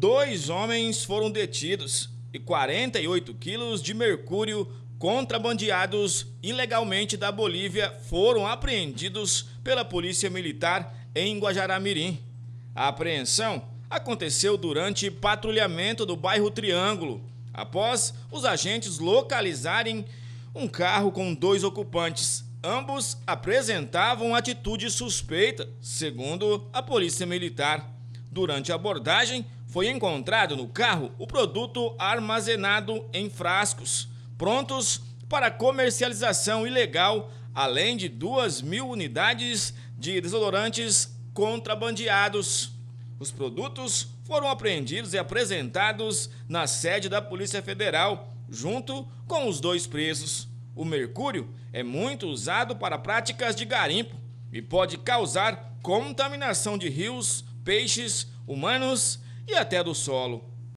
2 homens foram detidos e 48 quilos de mercúrio contrabandeados ilegalmente da Bolívia foram apreendidos pela Polícia Militar em Guajará-Mirim. A apreensão aconteceu durante patrulhamento do bairro Triângulo, após os agentes localizarem um carro com 2 ocupantes. Ambos apresentavam atitude suspeita, segundo a Polícia Militar. Durante a abordagem, foi encontrado no carro o produto armazenado em frascos, prontos para comercialização ilegal, além de 2.000 unidades de desodorantes contrabandeados. Os produtos foram apreendidos e apresentados na sede da Polícia Federal, junto com os 2 presos. O mercúrio é muito usado para práticas de garimpo e pode causar contaminação de rios, peixes, humanos e até do solo.